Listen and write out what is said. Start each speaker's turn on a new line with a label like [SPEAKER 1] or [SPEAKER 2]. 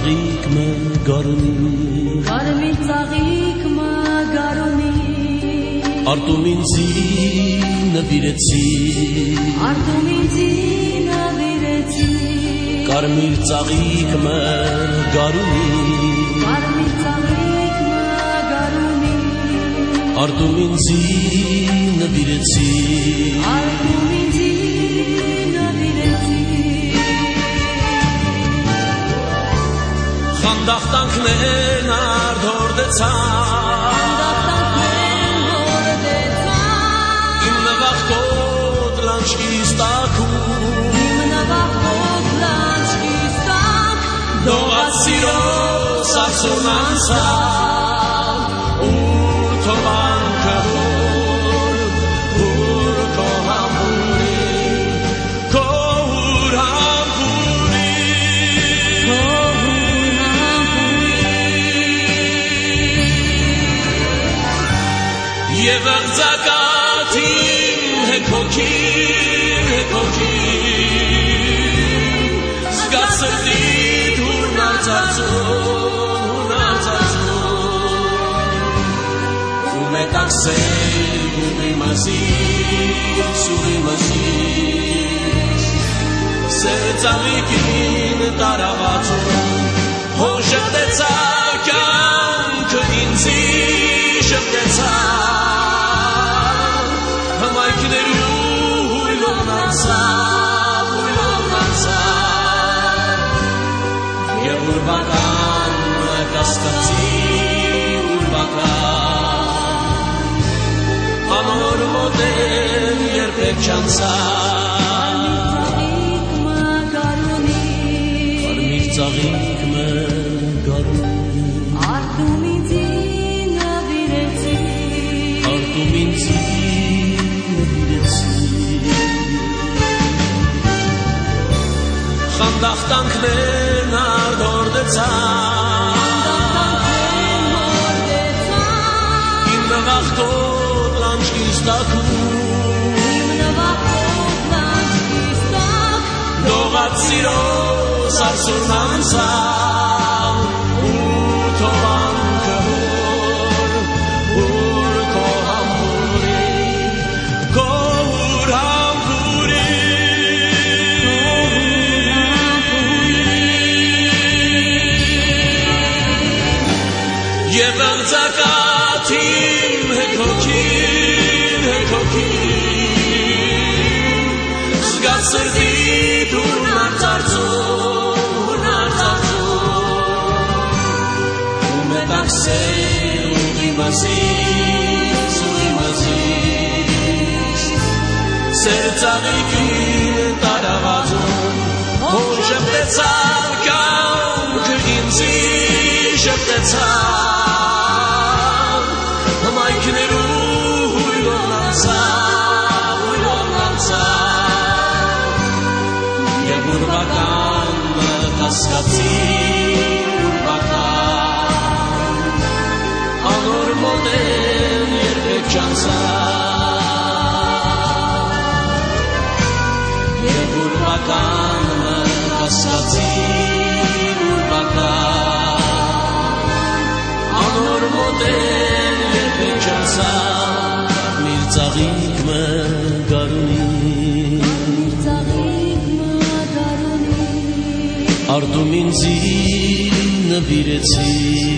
[SPEAKER 1] ծաղիկ մը գարունի
[SPEAKER 2] Կարմիր ծաղիկ մը գարունի
[SPEAKER 1] Արտում ինձի նվիրեցի
[SPEAKER 2] Արտում ինձի նվիրեցի
[SPEAKER 1] Կարմիր ծաղիկ մը գարունի
[SPEAKER 2] Կարմիր ծաղիկ մը գարունի
[SPEAKER 1] Արտում ինձի նվիրեցի
[SPEAKER 2] Արտում ինձի նվիրեցի
[SPEAKER 1] Խանդախտանքներն արդորդեցան Իմ նվախտոտ լանչկիս տակում Դողած սիրո սարսուն անցավ Ուր թողանքը հոր Ուր քո համբուրին Քո ուր համբուրին Եվ աղձակաթին հեքոքին Զգաց սրտիդ հուրն արձարծուն Ու մետաքսել ուղի մազից Սերծալիկին տարավացում Հոր շպտեցա կյանքը ինձի շպտեցա Հմայքներու հույլովն անցավ Եվ ուրբական կասկացի ուրբական Անոր մոտեն երբեք չանցավ Կարմիր ծաղիկ մը գարունի
[SPEAKER 2] Արտում ինձի նվիրեցի
[SPEAKER 1] Արտում ինձի Խանդախտանքներն արդորդեցան Իմ նվախտոտ լանչկիս տակում Դողած սիրո սարսուն անցավ Ու թողանքը հոր Ուր քո համբուրին Քո ուր Եվ աղձակաթին հեքոքին Զգաց սրտիդ հուրն արձարծուն Ու մետաքսել ուղի մազից Սերծալիկին տարավացում Հոր շպտեցավ կյանքը ինձի շպտեցավ Հմայքներու հույլովն անցավ Եվ ուրբական կասկացի ուրբական Անոր մոտեն երբեք չանցավ Եվ ուրբական կասկացի ուրբական Անոր մոտեն երբեք չանցավ Միր ծաղիկ մը գարունի Արտում ինձի նվիրեցի